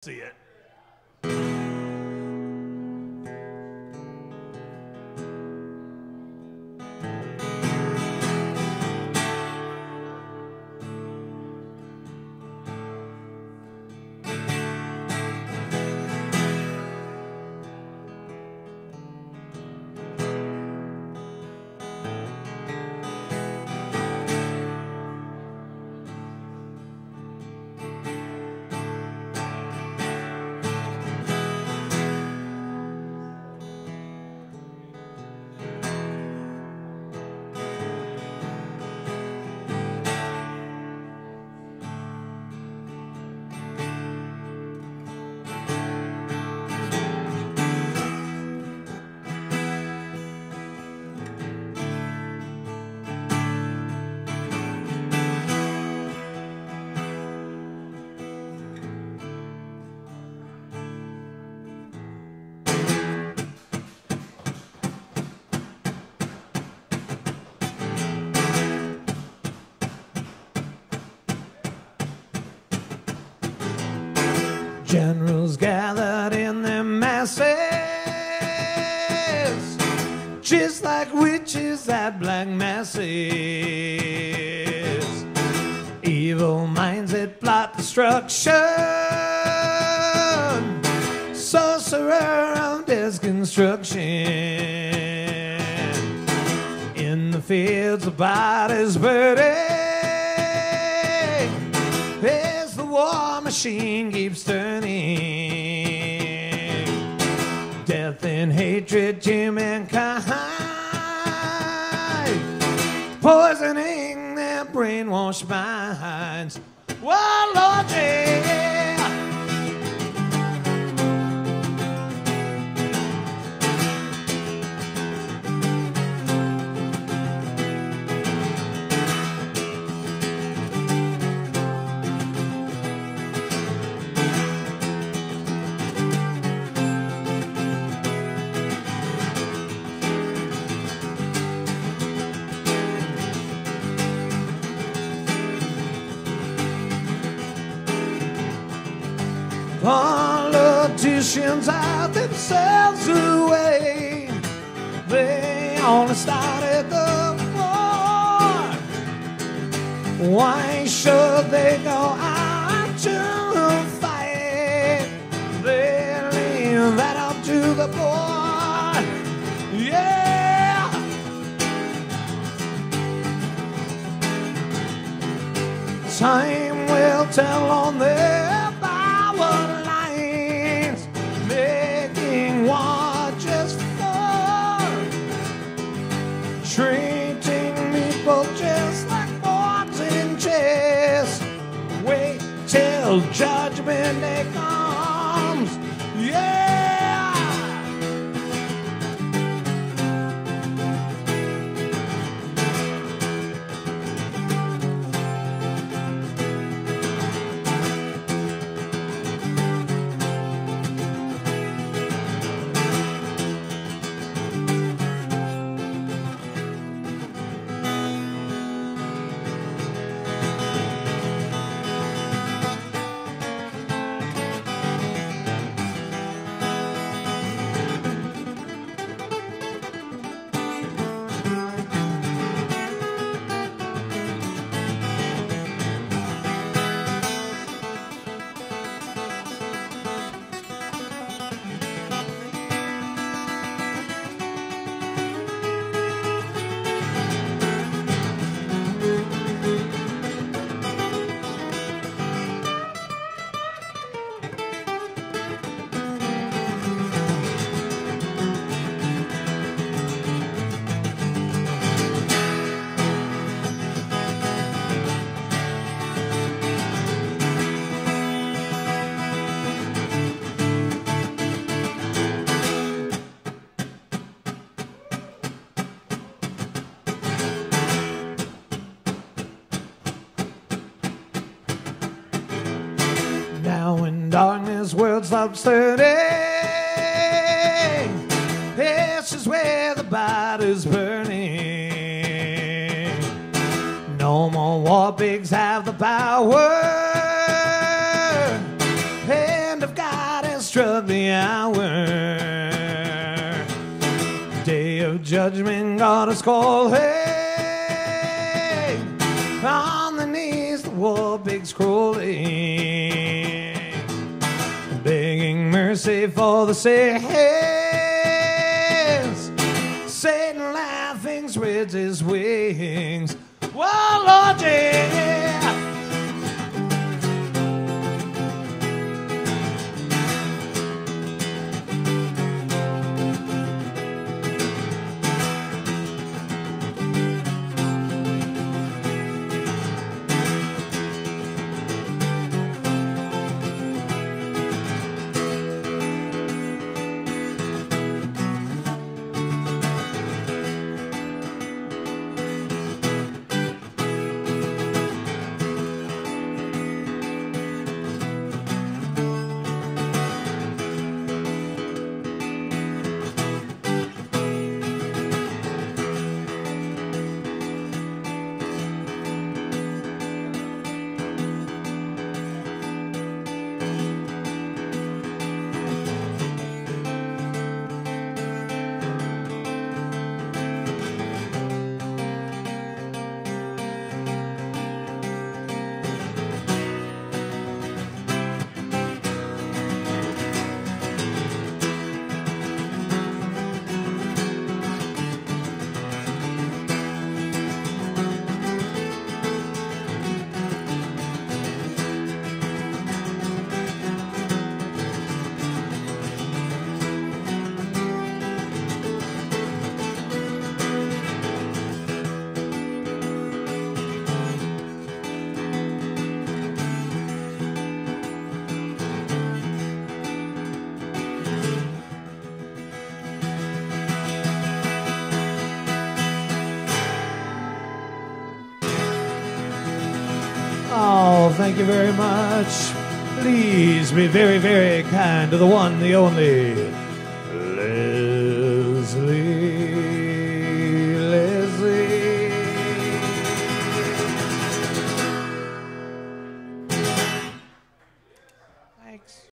See it. Generals gathered in their masses, just like witches at black masses. Evil minds that plot destruction, sorcerer of deconstruction. In the fields, the bodies burning, as the war machine keeps turning. Death and hatred to mankind, poisoning their brainwashed minds. Whoa, Lord, yeah. Politicians hide themselves away. They only started the war. Why should they go out to fight? They leave that up to the board. Yeah. Time will tell on their lines, making war just fun, treating people just like pawns in chess. Wait till judgment day comes, yeah. Darkness, world stops turning. This is where the body's burning. No more war pigs have the power, and of struck the hour. Day of judgment, God is calling. On the knees, the war pigs crawling, begging mercy for the sins. Satan laughing spreads his wings. Whoa, Lord, yeah. Oh, thank you very much. Please be very, very kind to the one, the only.